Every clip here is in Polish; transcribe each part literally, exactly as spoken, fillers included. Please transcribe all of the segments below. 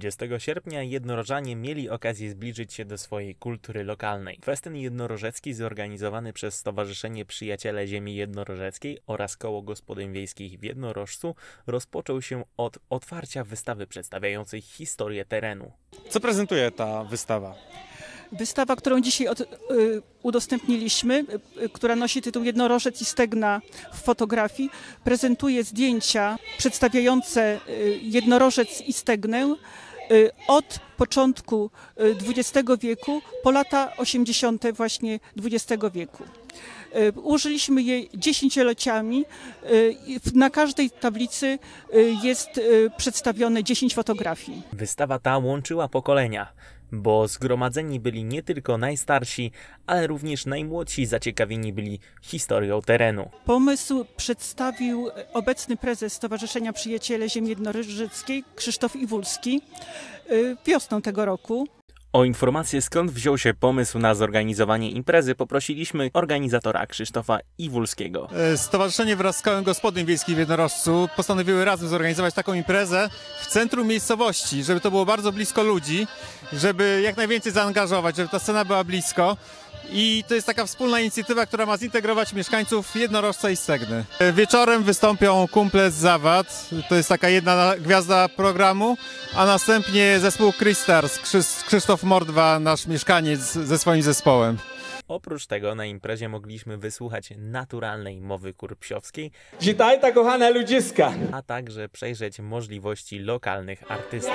dwudziestego sierpnia jednorożanie mieli okazję zbliżyć się do swojej kultury lokalnej. Festyn jednorożecki zorganizowany przez Stowarzyszenie Przyjaciele Ziemi Jednorożeckiej oraz Koło Gospodyń Wiejskich w Jednorożcu rozpoczął się od otwarcia wystawy przedstawiającej historię terenu. Co prezentuje ta wystawa? Wystawa, którą dzisiaj od, y, udostępniliśmy, y, która nosi tytuł Jednorożec i Stegna w fotografii, prezentuje zdjęcia przedstawiające y, jednorożec i stegnę y, od początku dwudziestego wieku po lata osiemdziesiąte właśnie dwudziestego wieku. Y, użyliśmy je dziesięcioleciami. Y, na każdej tablicy y, jest y, przedstawione dziesięć fotografii. Wystawa ta łączyła pokolenia, bo zgromadzeni byli nie tylko najstarsi, ale również najmłodsi zaciekawieni byli historią terenu. Pomysł przedstawił obecny prezes Stowarzyszenia Przyjaciele Ziemi Jednorożeckiej Krzysztof Iwulski wiosną tego roku. O informację, skąd wziął się pomysł na zorganizowanie imprezy, poprosiliśmy organizatora Krzysztofa Iwulskiego. Stowarzyszenie wraz z Kołem Gospodyń Wiejskich w Jednorożcu postanowiły razem zorganizować taką imprezę w centrum miejscowości, żeby to było bardzo blisko ludzi, żeby jak najwięcej zaangażować, żeby ta scena była blisko. I to jest taka wspólna inicjatywa, która ma zintegrować mieszkańców Jednorożca i Stegny. Wieczorem wystąpią kumple z Zawad, to jest taka jedna gwiazda programu, a następnie zespół Krystars, Krzysztof Mordwa, nasz mieszkaniec ze swoim zespołem. Oprócz tego na imprezie mogliśmy wysłuchać naturalnej mowy kurpsiowskiej, Witajta, kochane ludziska! A także przejrzeć możliwości lokalnych artystów.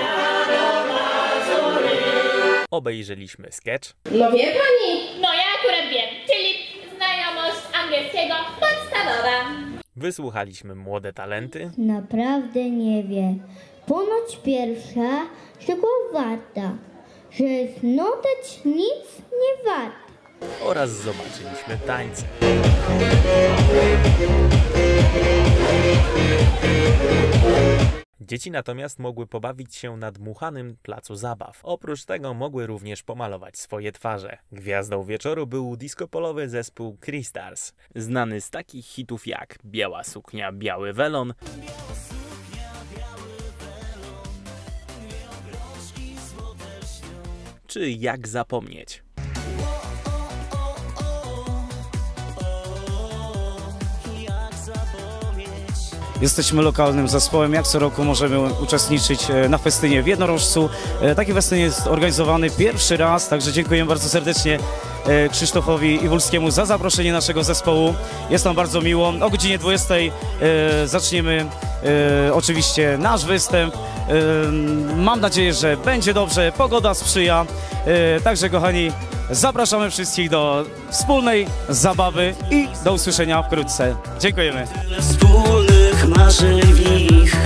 Obejrzeliśmy sketch. No wie pani? No ja akurat wiem, czyli znajomość angielskiego podstawowa. Wysłuchaliśmy młode talenty. Naprawdę nie wie. Ponoć pierwsza, czego warta, że znoteć nic nie warta. Oraz zobaczyliśmy tańce. Dzieci natomiast mogły pobawić się na dmuchanym placu zabaw. Oprócz tego mogły również pomalować swoje twarze. Gwiazdą wieczoru był disco-polowy zespół Krystars, znany z takich hitów jak Biała suknia, biały welon, czy Jak zapomnieć. Jesteśmy lokalnym zespołem, jak co roku możemy uczestniczyć na festynie w Jednorożcu. Taki festyn jest organizowany pierwszy raz, także dziękuję bardzo serdecznie Krzysztofowi Iwulskiemu za zaproszenie naszego zespołu. Jest nam bardzo miło. O godzinie dwudziestej zaczniemy oczywiście nasz występ. Mam nadzieję, że będzie dobrze, pogoda sprzyja. Także kochani, zapraszamy wszystkich do wspólnej zabawy i do usłyszenia wkrótce. Dziękujemy. Wspólnych marzeń w nich,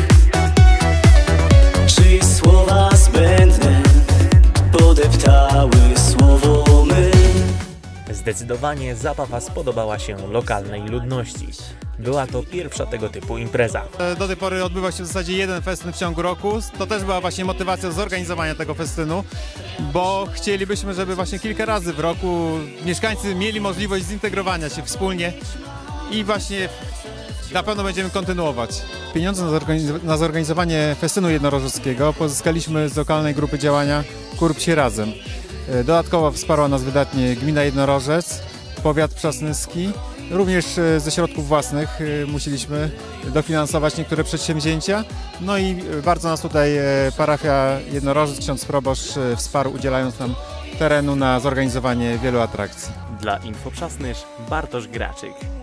czy słowa zbędne podeptały słowo my. Zdecydowanie zabawa spodobała się lokalnej ludności. Była to pierwsza tego typu impreza. Do tej pory odbywa się w zasadzie jeden festyn w ciągu roku. To też była właśnie motywacja do zorganizowania tego festynu, bo chcielibyśmy, żeby właśnie kilka razy w roku mieszkańcy mieli możliwość zintegrowania się wspólnie i właśnie na pewno będziemy kontynuować. Pieniądze na, zorganiz na zorganizowanie festynu jednorożeckiego pozyskaliśmy z lokalnej grupy działania Kurpsie Razem. Dodatkowo wsparła nas wydatnie gmina Jednorożec, powiat przasnyski. Również ze środków własnych musieliśmy dofinansować niektóre przedsięwzięcia. No i bardzo nas tutaj parafia Jednorożec, ksiądz proboszcz wsparł, udzielając nam terenu na zorganizowanie wielu atrakcji. Dla Info Przasnysz Bartosz Graczyk.